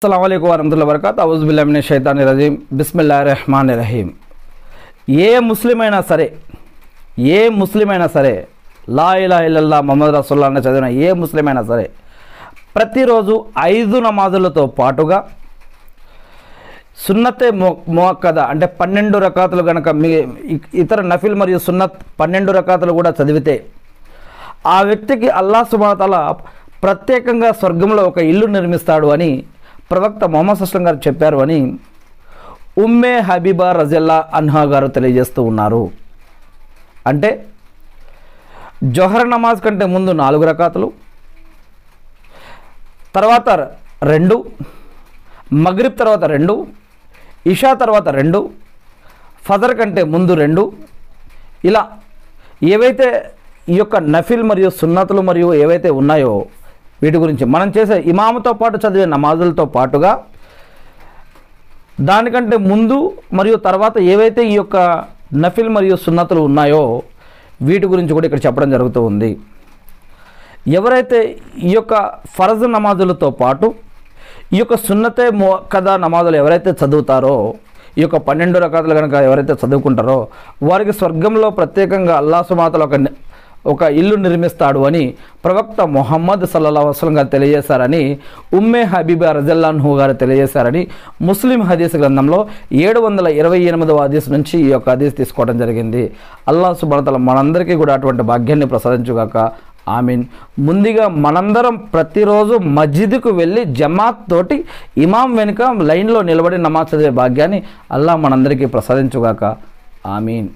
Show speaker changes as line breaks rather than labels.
अस्सलामुअलैकुम वरहमतुल्लाहि वबरकातुहू औज़ु बिल्लाहि मिनश शैतानिर रजीम बिस्मिल्लाहिर रहमानिर रहीम। ఏ ముస్లిం అయినా సరే లా ఇలాహ ఇల్లల్లాహ్ ముహమ్మద్ రసూలుల్లాహ్ అని చదివిన ఏ ముస్లిం అయినా సరే ప్రతిరోజు 5 నమాజులతో పాటుగా సున్నతే ముఅక్కద అంటే 12 రకాతులు గనక ఇతర నఫిల్ మరియు సున్నత్ 12 రకాతులు కూడా చదివితే ఆ వ్యక్తికి అల్లాహ్ సుబ్హానహు వ తఆలా ప్రత్యేకంగా స్వర్గంలో ఒక ఇల్లు నిర్మిస్తాడు అని ప్రవక్త ముహమ్మద్ సల్లల్లాహు అలైహి వసల్లం గారు చెప్పారు అని ఉమ్మే హబీబా రజియల్లాహు అన్హా గారు తెలియజేస్తూ ఉన్నారు। అంటే జోహర్ నమాజ్ కంటే ముందు 4 రకాతులు, తర్వాత 2, మగ్రిబ్ తర్వాత 2, ఇషా తర్వాత 2, ఫజర్ కంటే ముందు 2, ఇలా ఏవైతే ఈ యొక్క నఫిల్ మరియు సున్నతులు మరియు ఏవైతే ఉన్నాయో వీటి గురించి మనం చేసే ఇమాముతో పాటు చదివే నమాజులతో పాటుగా దానికంటే ముందు మరియు తర్వాత ఏవైతే ఈ యొక్క నఫిల్ మరియు సున్నతులు ఉన్నాయో వీటి గురించి కూడా ఇక్కడ చెప్పడం జరుగుతూ ఉంది। ఎవరైతే ఈ యొక్క ఫరజ్ నమాజులతో పాటు ఈ యొక్క సున్నతే ముఅక్కద నమాజులు ఎవరైతే చదువుతారో ఈ యొక్క 12 రకాతులు కనుక ఎవరైతే చదువుకుంటారో వారికి స్వర్గంలో ప్రత్యేకంగా అల్లాహ్ సుబ్హానహు వ తఆలా ఒక ఇల్లు నిర్మిస్తాడు అని ప్రవక్త ముహమ్మద్ సల్లల్లాహు అలైహి వసల్లం గారు తెలియజేశారని ఉమ్మే హబీబా రజియల్లాహు అన్హా గారు తెలియజేశారని ముస్లిం హదీస్ గ్రంథంలో 728వ హదీస్ నుంచి ఈ యొక్క హదీస్ తీసుకోవడం జరిగింది। అల్లాహ్ సుబ్హానహు వ తఆలా మనందరికీ కూడా అటువంటి భాగ్యాన్ని ప్రసాదించుగాక, ఆమీన్। ముందుగా మనందరం ప్రతిరోజు మస్జిద్కు వెళ్ళి జమాత్ తోటి ఇమాం వెనుక లైన్లో నిలబడి నమాజ్ చదివే భాగ్యాన్ని అల్లాహ్ మనందరికీ ప్రసాదించుగాక, ఆమీన్।